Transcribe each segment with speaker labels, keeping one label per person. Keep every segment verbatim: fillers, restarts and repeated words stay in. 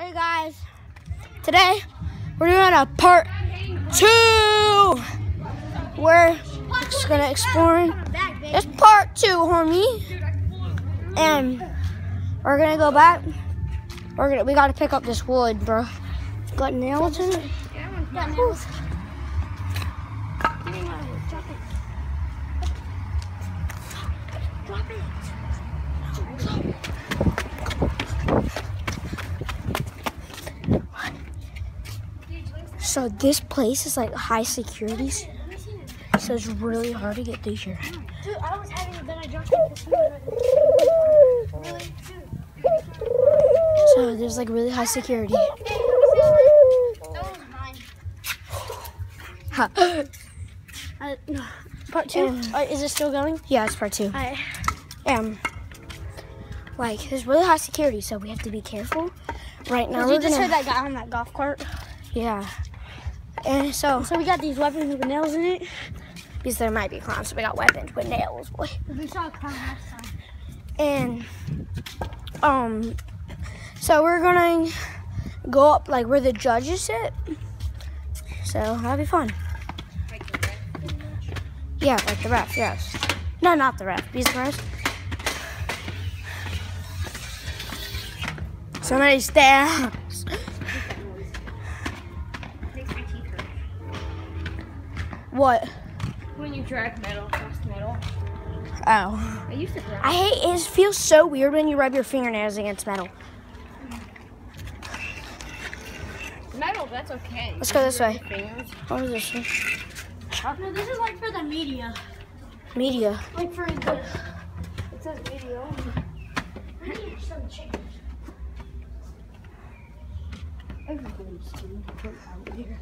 Speaker 1: Hey guys, today we're doing a part two. We're just gonna explore this part two, homie, and we're gonna go back. We're gonna we gotta pick up this wood, bro. It's got nails in it. Ooh. So this place is like high security, so it's really hard to get through here.
Speaker 2: Dude, I was having a bad drop it. Really?
Speaker 1: So there's like really high security. Huh.
Speaker 2: Uh, no. Part two?
Speaker 1: Um,
Speaker 2: uh, is it still going?
Speaker 1: Yeah, it's part two.
Speaker 2: Alright.
Speaker 1: Um, like there's really high security, so we have to be careful. Right now,
Speaker 2: You
Speaker 1: we're
Speaker 2: just
Speaker 1: gonna,
Speaker 2: heard that guy on that golf cart.
Speaker 1: yeah. And so,
Speaker 2: So we got these weapons with nails in it.
Speaker 1: because there might be clowns, so we got weapons with nails, boy.
Speaker 2: We saw a clown last time.
Speaker 1: And um, so we're gonna go up like where the judges sit. So that'll be fun. Yeah, like the ref, yes. No, not the ref. These guys. Somebody stabs. What?
Speaker 3: When you drag metal across metal.
Speaker 1: Oh.
Speaker 3: I used to drag.
Speaker 1: I hate it. It feels so weird when you rub your fingernails against metal.
Speaker 3: Metal, that's okay.
Speaker 1: Let's go this way.
Speaker 3: Fingers.
Speaker 1: What is this one?
Speaker 2: No, this is like for the media.
Speaker 1: Media.
Speaker 2: Like for the. It says video. We need some change.
Speaker 3: Everybody's too put out here.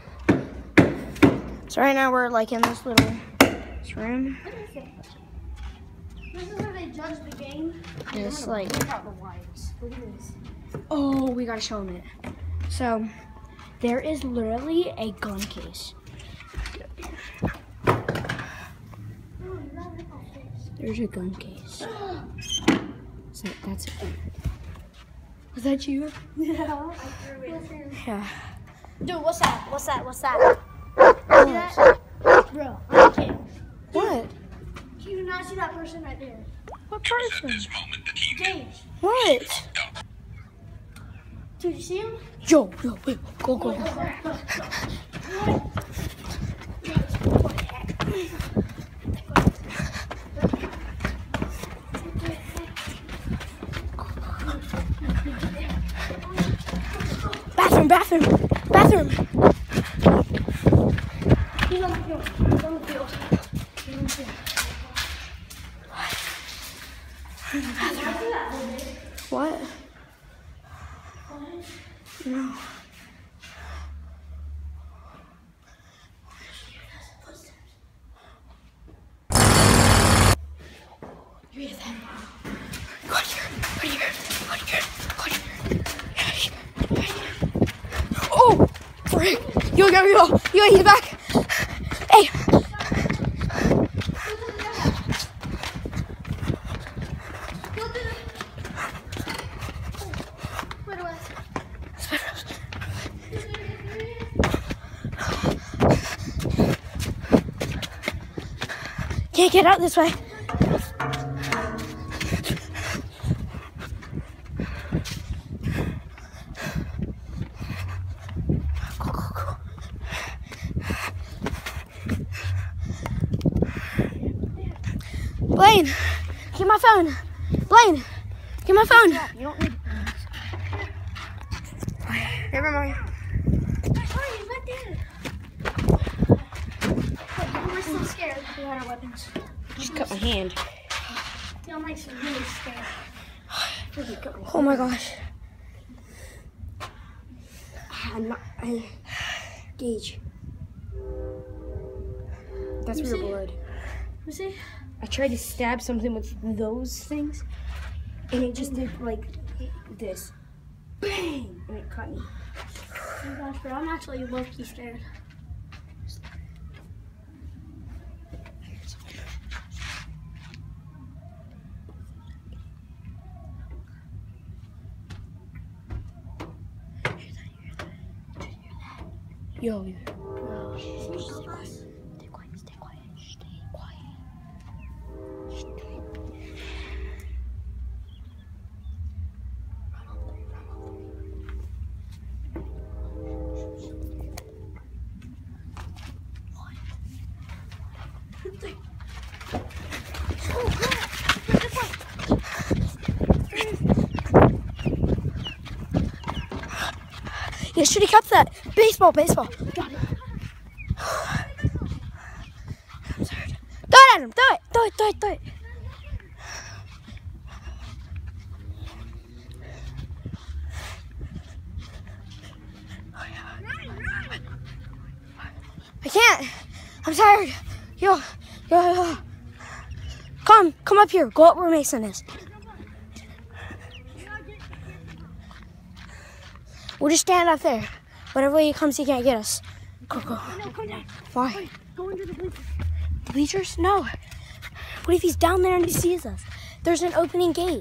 Speaker 1: So right now we're like in this little this room.
Speaker 2: What is it? This is where they judge the game.
Speaker 1: This like.
Speaker 3: Look out the lights. Look at this.
Speaker 1: Oh, we gotta show them it. So there is literally a gun case. There's a gun case. So that's it. Was that you?
Speaker 2: Yeah. I threw it.
Speaker 1: Yeah.
Speaker 2: Dude, what's that? What's that? What's that? See that? Bro, I'm kidding.
Speaker 1: What?
Speaker 2: Do you not see that person right there?
Speaker 1: What person?
Speaker 2: Gage.
Speaker 1: What?
Speaker 2: Dude, you see him?
Speaker 1: Yo, yo, wait, go, go, go. Bathroom, bathroom, bathroom.
Speaker 2: He's on the field. He's on the field. He's on the field.
Speaker 1: What? No.
Speaker 2: You hear that?
Speaker 1: Right here, right here, right here, right here. Right here. Oh, frick. Yo, yo, yo, yo, he's back. Hey. Can't get out this way. Go, go, go. Blaine, get my phone. Blaine, get my phone.
Speaker 3: You don't need.
Speaker 1: Never mind.
Speaker 2: Oh, he's right there. But we're still scared. We got our weapons.
Speaker 3: Just cut my hand.
Speaker 2: Y'all makes me really scared.
Speaker 1: Oh my gosh.
Speaker 3: I'm not. I, Gage. That's
Speaker 2: You
Speaker 3: real
Speaker 2: see?
Speaker 3: blood.
Speaker 2: Let me see.
Speaker 3: I tried to stab something with those things, and it just did like this. Bang! And it cut me.
Speaker 2: Oh my gosh, bro, I'm actually low-key scared.
Speaker 1: Yo, yo.
Speaker 2: No.
Speaker 1: Stay quiet. Stay quiet. Stay quiet. Stay quiet. Stay. You should have kept that. Baseball, baseball. Got it. I'm sorry. Throw it at him. Throw it. Throw it. Throw it. Throw it. I can't. I'm tired. Yo, yo, yo. Come, come up here. Go up where Mason is. We'll just stand up there. Whatever way he comes, he can't get us. Go, go.
Speaker 2: No, come down.
Speaker 1: Why?
Speaker 2: Go into the bleachers.
Speaker 1: The bleachers? No. What if he's down there and he sees us? There's an opening gate.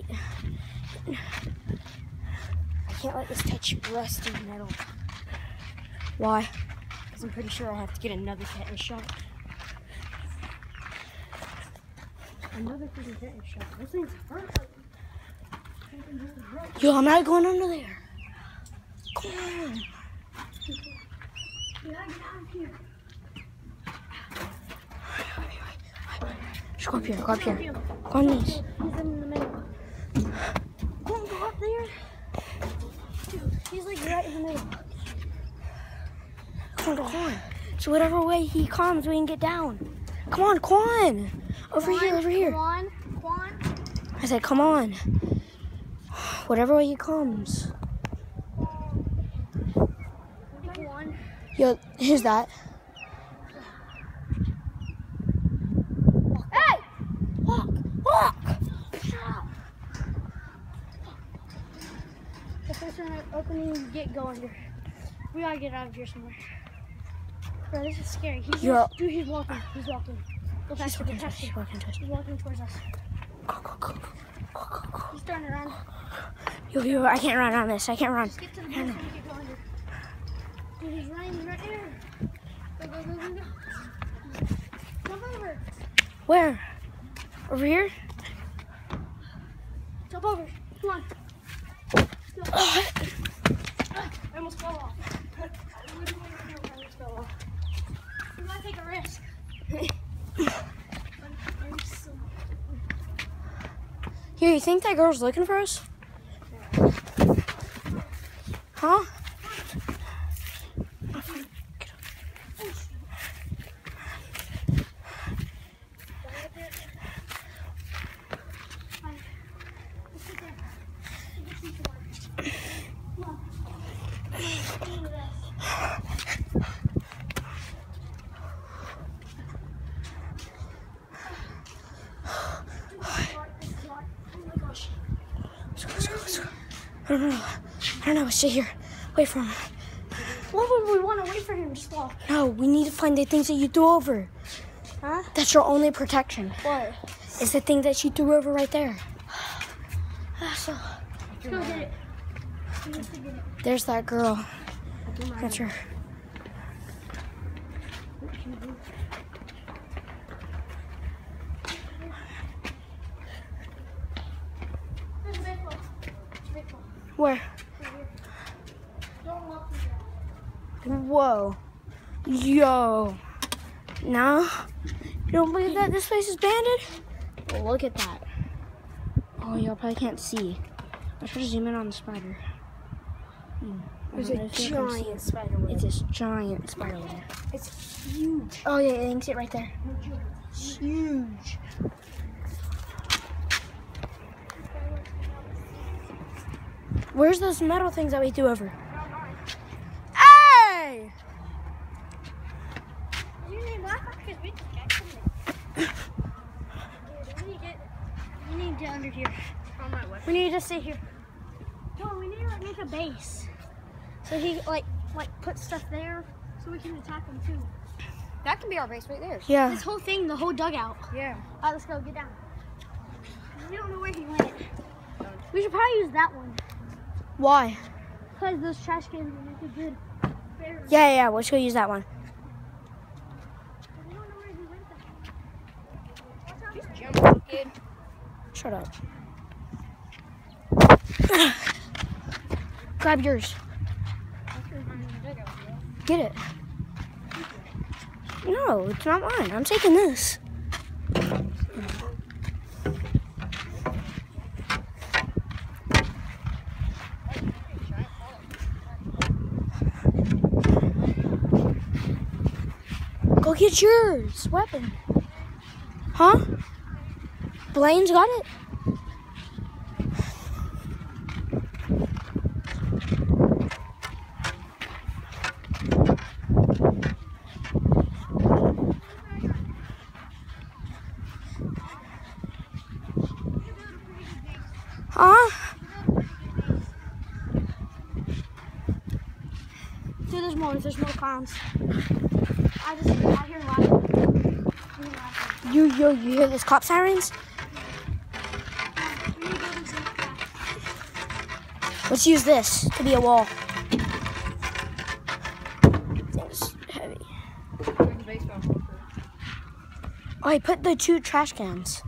Speaker 1: I can't let this touch rusty metal. Why?
Speaker 3: Because I'm pretty sure I have to get another tetanus shot. Another freaking tetanus shot. Those things hurt.
Speaker 1: Yo, I'm not going under there. Come on.
Speaker 2: We gotta get out of here.
Speaker 1: Just go up here. Go up here. Go on these.
Speaker 2: He's in the middle. Don't go up there. Dude, he's like right in the middle.
Speaker 1: Come on, come on. So whatever way he comes, we can get down. Come on, come on. Over
Speaker 2: Quan,
Speaker 1: here, over here.
Speaker 2: Quan, Quan.
Speaker 1: I said, come on. Whatever way he comes.
Speaker 2: Quan.
Speaker 1: Yo, here's that.
Speaker 2: Hey!
Speaker 1: Walk, walk.
Speaker 2: The first one opening gate go under. We gotta get out of here somewhere. Bro, this is scary. He's
Speaker 1: Yo.
Speaker 2: just, dude, he's walking. He's walking. Go
Speaker 1: He's
Speaker 2: faster, go
Speaker 1: walking,
Speaker 2: faster.
Speaker 1: he's walking, he's
Speaker 2: He's walking towards us.
Speaker 1: Go, go, go, go, go, go, go.
Speaker 2: He's turning around.
Speaker 1: Yo, yo, I can't run on this. I can't run.
Speaker 2: Just get to the base and we can go under. Dude, he's running right there. Go, go, go, go, go. Jump over.
Speaker 1: Where? Over here?
Speaker 2: Jump over. Come on. Go.
Speaker 1: Oh,
Speaker 2: I almost fell off. I almost fell off. We gotta take a risk. I'm so...
Speaker 1: Yo, you think that girl's looking for us? Huh? I don't know. I don't know. Stay here. Wait for him.
Speaker 2: What would we want to wait for him to walk?
Speaker 1: No, we need to find the things that you threw over.
Speaker 2: Huh?
Speaker 1: That's your only protection.
Speaker 2: What?
Speaker 1: It's the thing that you threw over right there. So,
Speaker 2: Let's go get it. We need to get it.
Speaker 1: there's that girl. That's her.
Speaker 2: There's a big one. There's a big one.
Speaker 1: Where?
Speaker 2: Right here. Don't walk through that.
Speaker 1: Whoa. Yo. No? You don't believe that this place is banded? Well, look at that. Oh, y'all probably can't see. I should zoom in on the spider. Hmm. I
Speaker 3: There's
Speaker 1: don't know
Speaker 3: a
Speaker 1: if you can see
Speaker 3: giant
Speaker 1: it.
Speaker 3: spider web.
Speaker 1: It's this giant spider web.
Speaker 3: It's huge.
Speaker 1: Oh, yeah, you can see it right there.
Speaker 3: It's huge.
Speaker 1: Where's those metal things that we threw over? Hey!
Speaker 2: Is your name Black? Because we just got something. Dude, we need to get, we need to get under here.
Speaker 3: On my way.
Speaker 2: We need to stay here. No, we need to like make a base. So he like like put stuff there so we can attack him too.
Speaker 3: That can be our base right there.
Speaker 1: Yeah.
Speaker 2: This whole thing, the whole dugout.
Speaker 3: Yeah.
Speaker 2: Alright, let's go, get down. We don't know where he went. We should probably use that one.
Speaker 1: Why?
Speaker 2: Because those trash cans will make it good.
Speaker 1: Yeah, yeah, let's go use that one.
Speaker 3: Just jump up, kid.
Speaker 1: Shut up. Grab yours. Get it. No, it's not mine. I'm taking this. Go get yours weapon. Huh? Blaine's got it? Huh?
Speaker 2: Dude, there's more. There's more clowns. I just, I hear laughing.
Speaker 1: You, you, you hear those cop sirens? Let's use this to be a wall. Thing's heavy. Oh, I put the two trash cans.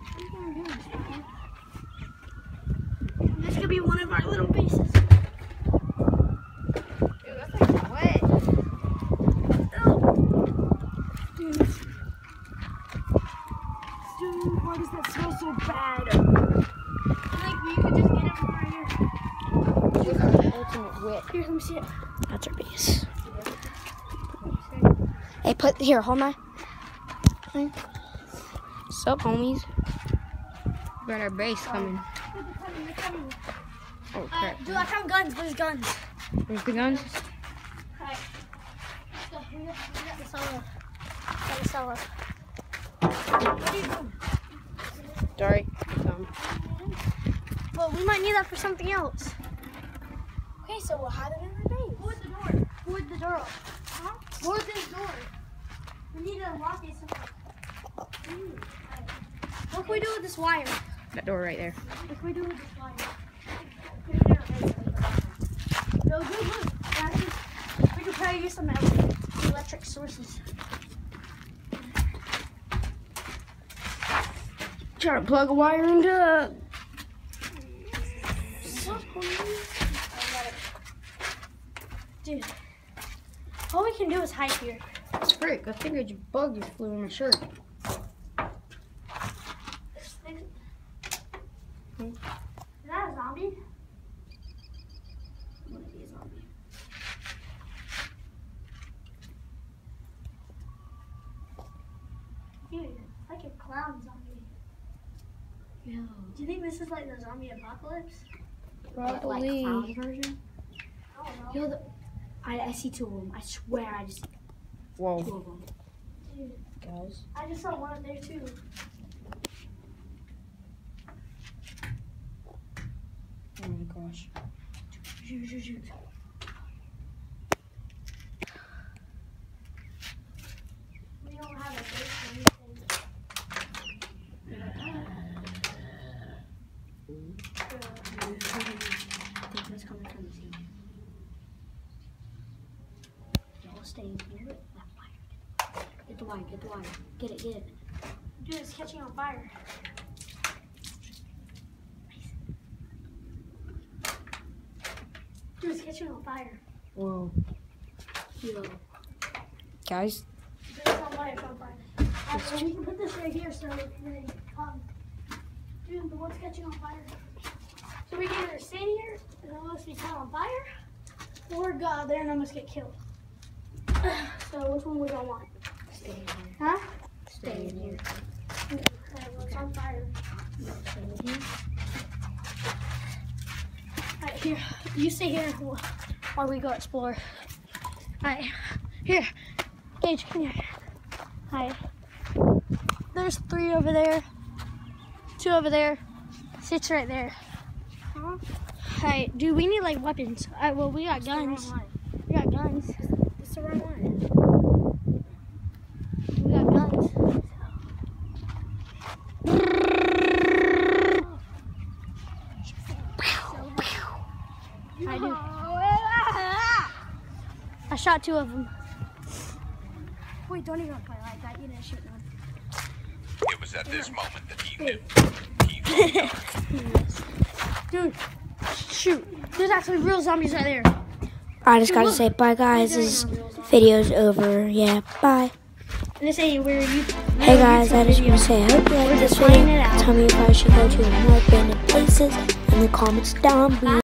Speaker 2: This could be one of our little bases. Dude, why does that smell so bad? Like, we could just get it from right here.
Speaker 3: Ultimate whip.
Speaker 2: Here, let me see it.
Speaker 1: That's our base. Hey, put here. Hold my thing. Sup, homies?
Speaker 3: We got our base coming.
Speaker 2: Dude, they're coming, they're coming.
Speaker 3: Oh
Speaker 2: Uh,
Speaker 3: crap.
Speaker 2: dude, I found guns. There's guns.
Speaker 3: Where's the guns?
Speaker 2: Alright. Let's go. We got, we got the solo. Got the solo. What are you doing?
Speaker 3: Sorry. Um,
Speaker 2: Well, we might need that for something else. Okay, so we'll hide it in the base. Board the door. Board the door. Huh? Board this door. We need to unlock it somehow. Mm. What can we do with this wire?
Speaker 3: that door right there.
Speaker 2: What can we do with this wire? Put it there, right? No, good, good. Yeah, I think we could probably use some el- electric sources.
Speaker 3: Trying to plug a wire into.
Speaker 2: Dude, all we can do is hide here.
Speaker 3: Frick, I think a bug just flew in my shirt.
Speaker 2: Is that a zombie?
Speaker 3: Might be a zombie.
Speaker 2: Dude, it's like a clown zombie.
Speaker 3: Yeah.
Speaker 2: Do you think this is like the zombie apocalypse?
Speaker 3: Probably.
Speaker 1: clown
Speaker 3: version?
Speaker 2: I don't know.
Speaker 1: Yo, the, I, I see two of them. I swear I just
Speaker 3: Whoa.
Speaker 1: two of them.
Speaker 2: Dude,
Speaker 3: Guys.
Speaker 2: I just saw one up there too.
Speaker 3: Oh my gosh.
Speaker 2: Shoot, shoot, shoot. We don't have a base or anything.
Speaker 1: It's coming from the sea. Y'all stay near it. That wire. Get the wire. Get the wire. Get it. Get it.
Speaker 2: Dude, it's catching on fire. Dude, it's catching on fire.
Speaker 3: Whoa.
Speaker 1: Yo.
Speaker 3: Guys.
Speaker 2: Dude, it's on fire, it's on fire. Alright, we can put this right here so when they come. Dude, the one's catching on fire. So we can either stand here and almost be caught on fire, or go out there and almost get killed. So which one we don't want?
Speaker 1: Stay in here.
Speaker 2: Huh?
Speaker 1: Stay in here.
Speaker 2: Alright, well, it's on fire.
Speaker 1: Stay in here.
Speaker 2: Alright, here. You stay here while we go explore. Alright, here. Gage, come here. Alright. There's three over there. Two over there. Six right there.
Speaker 1: Huh?
Speaker 2: Alright, dude, we need like weapons. Alright, well, we got guns. We got guns.
Speaker 1: It's the wrong one.
Speaker 2: We got guns. I do. I I shot two of them. Wait, don't even play like that. You didn't shoot one.
Speaker 4: It was at this moment that he knew.
Speaker 2: Dude, shoot. There's actually real zombies right there.
Speaker 1: I just gotta say bye, guys. This video's over. Yeah, bye.
Speaker 2: And they say we're you.
Speaker 1: Hey guys, I just want to say I hope you liked this video. Tell me if I should go to more abandoned places in the comments down below.